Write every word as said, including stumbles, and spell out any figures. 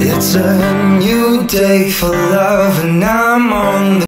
It's a new day for love, and I'm on the